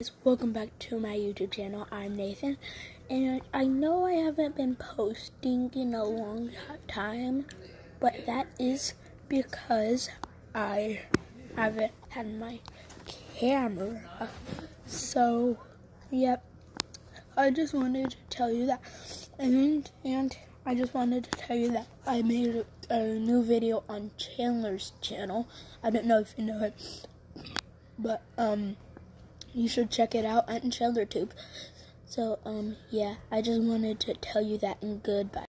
Welcome back to my YouTube channel. I'm Nathan, and I know I haven't been posting in a long time, but that is because I haven't had my camera. So, yep, I just wanted to tell you that, and I just wanted to tell you that I made a new video on Chandler's channel. I don't know if you know it, but you should check it out on ChandlerTube. So, yeah, I just wanted to tell you that, and goodbye.